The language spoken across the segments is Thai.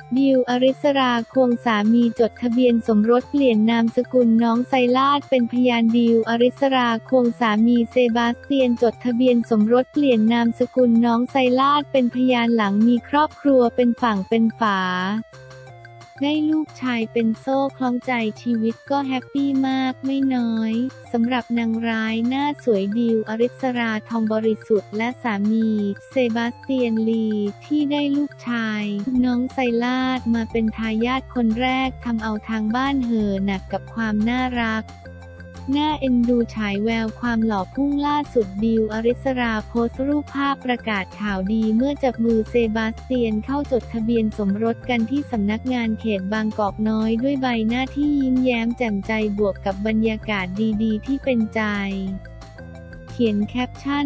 ดิว อริสราควงสามีจดทะเบียนสมรสเปลี่ยนนามสกุลน้องไซลาธเป็นพยานดิว อริสราควงสามีเซบาสเตียนจดทะเบียนสมรสเปลี่ยนนามสกุลน้องไซลาธเป็นพยานหลังมีครอบครัวเป็นฝั่งเป็นฝาได้ลูกชายเป็นโซ่คล้องใจชีวิตก็แฮปปี้มากไม่น้อยสำหรับนางร้ายหน้าสวยดิว อริสราทองบริสุทธิ์และสามีเซบาสเตียนลีที่ได้ลูกชายน้องไซลาธมาเป็นทายาทคนแรกทำเอาทางบ้านเห่อหนักกับความน่ารักน่าเอ็นดูฉายแววความหล่อพุ่งล่าสุดดิว อริสราโพสต์รูปภาพประกาศข่าวดีเมื่อจับมือเซบาสเตียนเข้าจดทะเบียนสมรสกันที่สำนักงานเขตบางกอกน้อยด้วยใบหน้าที่ยิ้มแย้มแจ่มใจบวกกับบรรยากาศดีๆที่เป็นใจเขียนแคปชั่น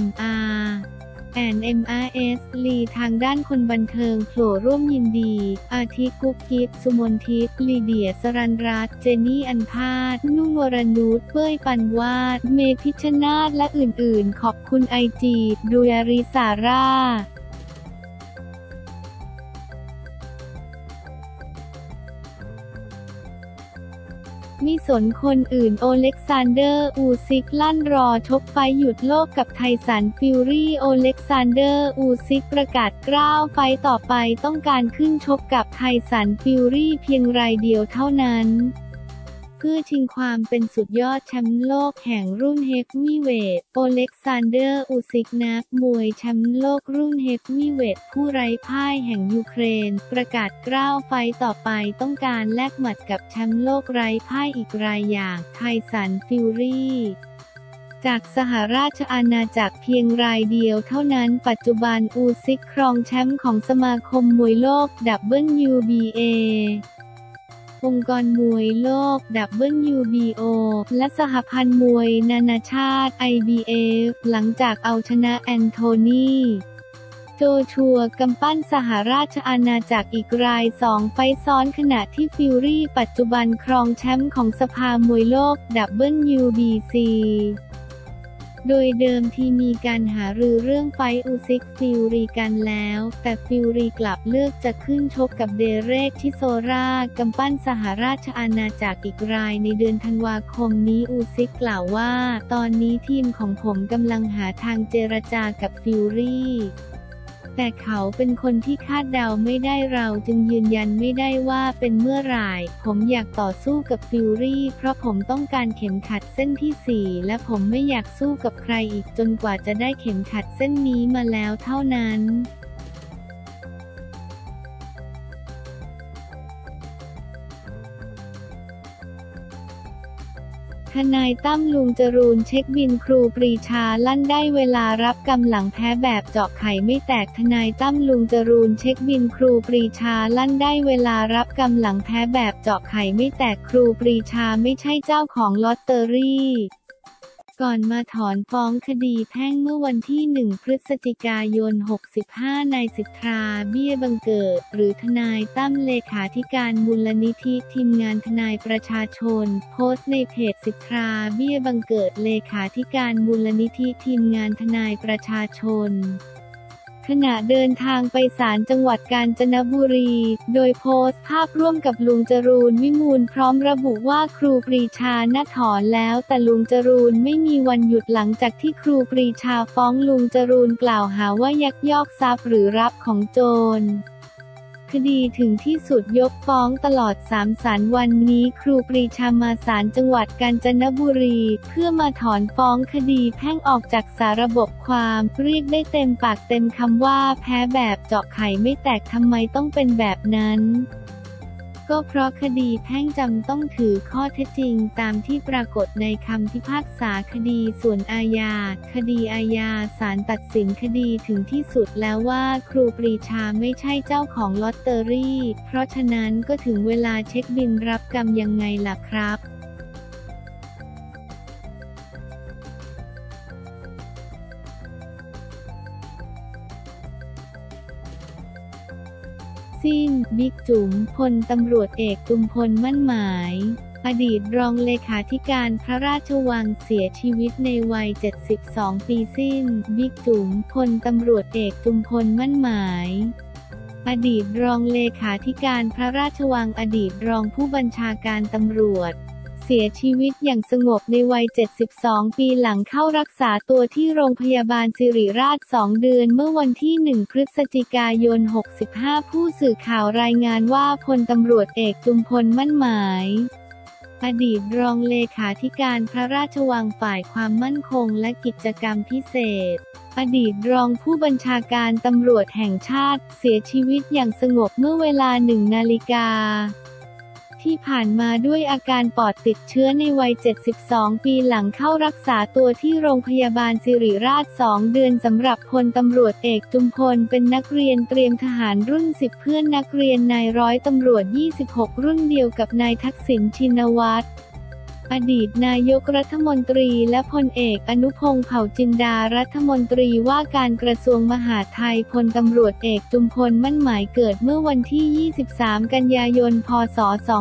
MRS ลีทางด้านคนบันเทิงโผล่ร่วมยินดีอาทิกุ๊กกิ๊บสุมนทิพย์ลีเดียสรัญรัตน์เจนนี่อัญพาสนุ่นวรนุชเป้ยปันวาดเมพิชชนาธิ์และอื่นๆขอบคุณไอจีดูอาริสาร่ามิสนคนอื่นโอเล็กซานเดอร์อูซิกลั่นรอชกไฟหยุดโลกกับไทสันฟิวรี่โอเล็กซานเดอร์อูซิกประกาศกล้าวไฟต่อไปต้องการขึ้นชกกับไทสันฟิวรี่เพียงรายเดียวเท่านั้นเพื่อชิงความเป็นสุดยอดแชมป์โลกแห่งรุ่นเฮฟวีเวทโอเล็กซานเดอร์อูซิกนักมวยแชมป์โลกรุ่นเฮฟวีเวทผู้ไร้พ่ายแห่งยูเครนประกาศกล้าวไฟต่อไปต้องการแลกหมัดกับแชมป์โลกไร้พ่ายอีกรายอย่างไทสันฟิวรี่จากสหราชอาณาจักรเพียงรายเดียวเท่านั้นปัจจุบันอูซิกครองแชมป์ของสมาคมมวยโลก WBAองค์กรมวยโลก WBO และสหพันธ์มวยนานาชาติ IBF หลังจากเอาชนะแอนโทนีโจชัวกำปั้นสหราชอาณาจักรอีกราย2ไฟต์ซ้อนขณะที่ฟิวรี่ปัจจุบันครองแชมป์ของสภามวยโลก WBC โดยเดิมที่มีการหารือเรื่องไฟต์อูซิกฟิวรีกันแล้วแต่ฟิวรีกลับเลือกจะขึ้นชกกับเดเรกชิโซรากำปั้นสหราชอาณาจักรอีกรายในเดือนธันวาคมนี้อูซิกกล่าวว่าตอนนี้ทีมของผมกำลังหาทางเจรจากับฟิวรี่แต่เขาเป็นคนที่คาดเดาไม่ได้เราจึงยืนยันไม่ได้ว่าเป็นเมื่อไหร่ผมอยากต่อสู้กับฟิวรี่เพราะผมต้องการเข็มขัดเส้นที่4และผมไม่อยากสู้กับใครอีกจนกว่าจะได้เข็มขัดเส้นนี้มาแล้วเท่านั้นทนายตั้มลุงจรูนเช็คบินครูปรีชาลั่นได้เวลารับกำหลังแพ้แบบเจาะไข่ไม่แตกทนายตั้มลุงจรูนเช็คบินครูปรีชาลั่นได้เวลารับกำหลังแพ้แบบเจาะไข่ไม่แตกครูปรีชาไม่ใช่เจ้าของลอตเตอรี่ก่อนมาถอนฟ้องคดีแพ่งเมื่อวันที่1 พฤศจิกายน 65นายสิทธา เบี้ยบังเกิดหรือทนายตั้มเลขาธิการมูลนิธิทีมงานทนายประชาชนโพสต์ในเพจสิทธา เบี้ยบังเกิดเลขาธิการมูลนิธิทีมงานทนายประชาชนขณะเดินทางไปศาลจังหวัดกาญจนบุรีโดยโพสต์ภาพร่วมกับลุงจรูนวิมูลย์พร้อมระบุว่าครูปรีชาน่าถอนแล้วแต่ลุงจรูนไม่มีวันหยุดหลังจากที่ครูปรีชาฟ้องลุงจรูนกล่าวหาว่ายักยอกทรัพย์หรือรับของโจรคดีถึงที่สุดยกฟ้องตลอด3 ศาลวันนี้ครูปรีชามาศาลจังหวัดกาญจนบุรีเพื่อมาถอนฟ้องคดีแพ่งออกจากสาระบบความเรียกได้เต็มปากเต็มคำว่าแพ้แบบเจาะไข่ไม่แตกทำไมต้องเป็นแบบนั้นก็เพราะคดีแพ่งจำต้องถือข้อเท็จจริงตามที่ปรากฏในคำพิพากษาคดีส่วนอาญาคดีอาญาศาลตัดสินคดีถึงที่สุดแล้วว่าครูปรีชาไม่ใช่เจ้าของลอตเตอรี่เพราะฉะนั้นก็ถึงเวลาเช็คบิลรับกรรมยังไงล่ะครับบิ๊กจุ๋มพลตำรวจเอกจุมพลมั่นหมายอดีตรองเลขาธิการพระราชวังเสียชีวิตในวัย72 ปีบิ๊กจุ๋มพลตำรวจเอกจุมพลมั่นหมายอดีตรองเลขาธิการพระราชวังอดีตรองผู้บัญชาการตำรวจเสียชีวิตอย่างสงบในวัย 72 ปีหลังเข้ารักษาตัวที่โรงพยาบาลสิริราช2 เดือนเมื่อวันที่ 1 พฤศจิกายน 65 ผู้สื่อข่าวรายงานว่าพลตำรวจเอกจุมพลมั่นหมายอดีตรองเลขาธิการพระราชวังฝ่ายความมั่นคงและกิจกรรมพิเศษอดีตรองผู้บัญชาการตำรวจแห่งชาติเสียชีวิตอย่างสงบเมื่อเวลา 1 นาฬิกาที่ผ่านมาด้วยอาการปอดติดเชื้อในวัย 72 ปีหลังเข้ารักษาตัวที่โรงพยาบาลสิริราช2 เดือนสำหรับพลตำรวจเอกจุมพลเป็นนักเรียนเตรียมทหารรุ่น 10 เพื่อนนักเรียนนายร้อยตำรวจ 26 รุ่นเดียวกับนายทักษิณชินวัตรอดีตนายกรัฐมนตรีและพลเอกอนุพงษ์เผ่าจินดารัฐมนตรีว่าการกระทรวงมหาดไทยพลตำรวจเอกจุมพลมั่นหมายเกิดเมื่อวันที่ 23 กันยายน พ.ศ.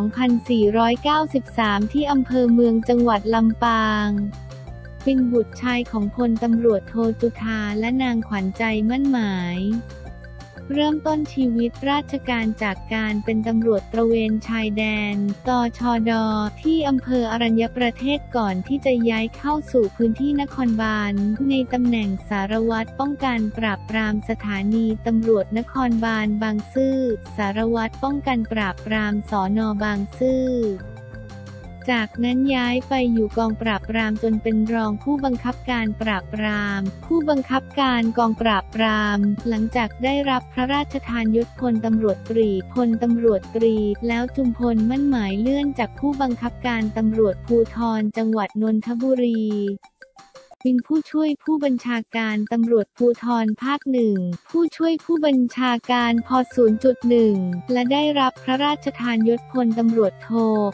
2493 ที่อำเภอเมืองจังหวัดลำปางเป็นบุตรชายของพลตำรวจโทจุฑาและนางขวัญใจมั่นหมายเริ่มต้นชีวิตราชการจากการเป็นตำรวจตระเวนชายแดน ตชด.ที่อำเภออรัญญประเทศก่อนที่จะย้ายเข้าสู่พื้นที่นครบาลในตำแหน่งสารวัตรป้องกันปราบปรามสถานีตำรวจนครบาลบางซื่อสารวัตรป้องกันปราบปรามสน.บางซื่อจากนั้นย้ายไปอยู่กองปราบปรามจนเป็นรองผู้บังคับการปราบปรามผู้บังคับการกองปราบปรามหลังจากได้รับพระราชทานยศพลตำรวจตรีแล้วจุมพลมั่นหมายเลื่อนจากผู้บังคับการตำรวจภูธรจังหวัดนนทบุรีเป็นผู้ช่วยผู้บัญชาการตำรวจภูธรภาค 1ผู้ช่วยผู้บัญชาการพ. 0.1 และได้รับพระราชทานยศพลตำรวจโท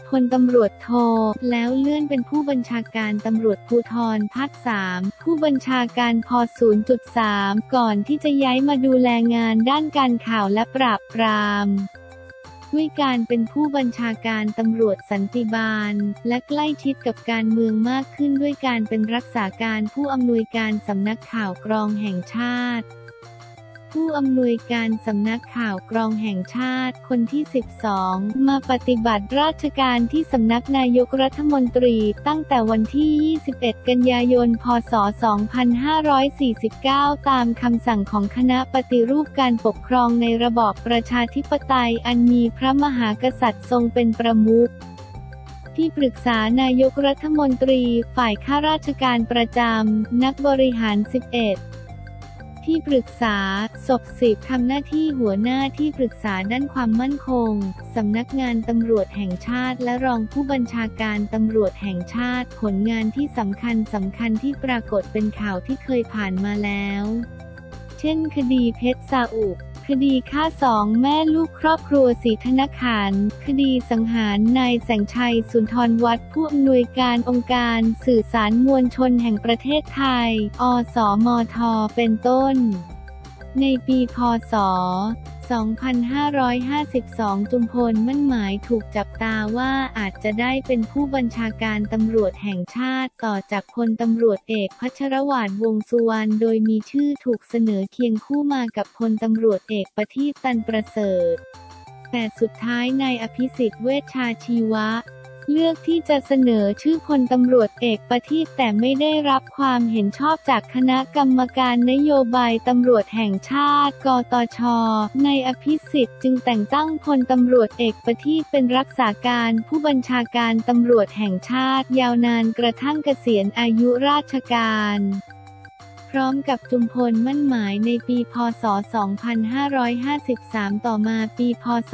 แล้วเลื่อนเป็นผู้บัญชาการตำรวจภูธรภาค 3ผู้บัญชาการพ. 0.3 ก่อนที่จะย้ายมาดูแลงานด้านการข่าวและปราบปรามด้วยการเป็นผู้บัญชาการตำรวจสันติบาลและใกล้ชิดกับการเมืองมากขึ้นด้วยการเป็นรักษาการผู้อำนวยการสำนักข่าวกรองแห่งชาติผู้อำนวยการสำนักข่าวกรองแห่งชาติคนที่ 12 มาปฏิบัติราชการที่สำนักนายกรัฐมนตรีตั้งแต่วันที่ 21 กันยายน พ.ศ. 2549 ตามคำสั่งของคณะปฏิรูปการปกครองในระบอบประชาธิปไตยอันมีพระมหากษัตริย์ทรงเป็นประมุขที่ปรึกษานายกรัฐมนตรีฝ่ายข้าราชการประจำนักบริหาร 11ที่ปรึกษาศพ10ทำหน้าที่หัวหน้าที่ปรึกษาด้านความมั่นคงสำนักงานตำรวจแห่งชาติและรองผู้บัญชาการตำรวจแห่งชาติผลงานที่สำคัญที่ปรากฏเป็นข่าวที่เคยผ่านมาแล้วเช่นคดีเพชรซาอุคดีฆ่า2 แม่ลูกครอบครัวศรีธนขันธ์คดีสังหารนายแสงชัยสุนทรวัฒน์ผู้อำนวยการองค์การสื่อสารมวลชนแห่งประเทศไทยอสมทเป็นต้นในปีพ.ศ. 2552 จุมพลมั่นหมายถูกจับตาว่าอาจจะได้เป็นผู้บัญชาการตำรวจแห่งชาติต่อจากพลตำรวจเอกพัชรวาท วงษ์สุวรรณโดยมีชื่อถูกเสนอเคียงคู่มากับพลตำรวจเอกประทีป ตันประเสริฐแต่สุดท้ายนายอภิสิทธิ์ เวชชาชีวะเลือกที่จะเสนอชื่อพลตำรวจเอกประทีปแต่ไม่ได้รับความเห็นชอบจากคณะกรรมการนโยบายตำรวจแห่งชาติกตช.นายอภิสิทธิ์จึงแต่งตั้งพลตำรวจเอกประทีปเป็นรักษาการผู้บัญชาการตำรวจแห่งชาติยาวนานกระทั่งเกษียณอายุราชการพร้อมกับจุมพลมั่นหมายในปีพ.ศ. 2553 ต่อมาปีพ.ศ.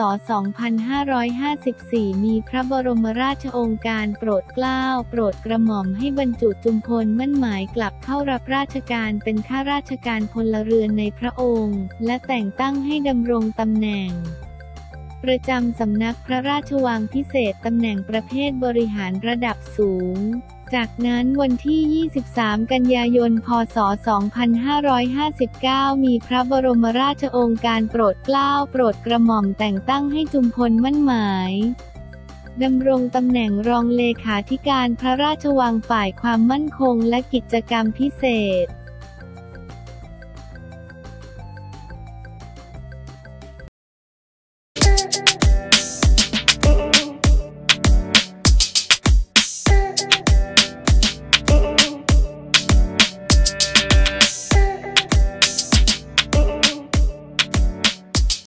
2554 มีพระบรมราชโองการโปรดเกล้าโปรดกระหม่อมให้บรรจุจุมพลมั่นหมายกลับเข้ารับราชการเป็นข้าราชการพลเรือนในพระองค์และแต่งตั้งให้ดำรงตำแหน่งประจำสำนักพระราชวังพิเศษตำแหน่งประเภทบริหารระดับสูงจากนั้นวันที่ 23 กันยายน พ.ศ. 2559 มีพระบรมราชโองการโปรดเกล้าโปรดกระหม่อมแต่งตั้งให้จุมพลมั่นหมายดำรงตำแหน่งรองเลขาธิการพระราชวังฝ่ายความมั่นคงและกิจกรรมพิเศษ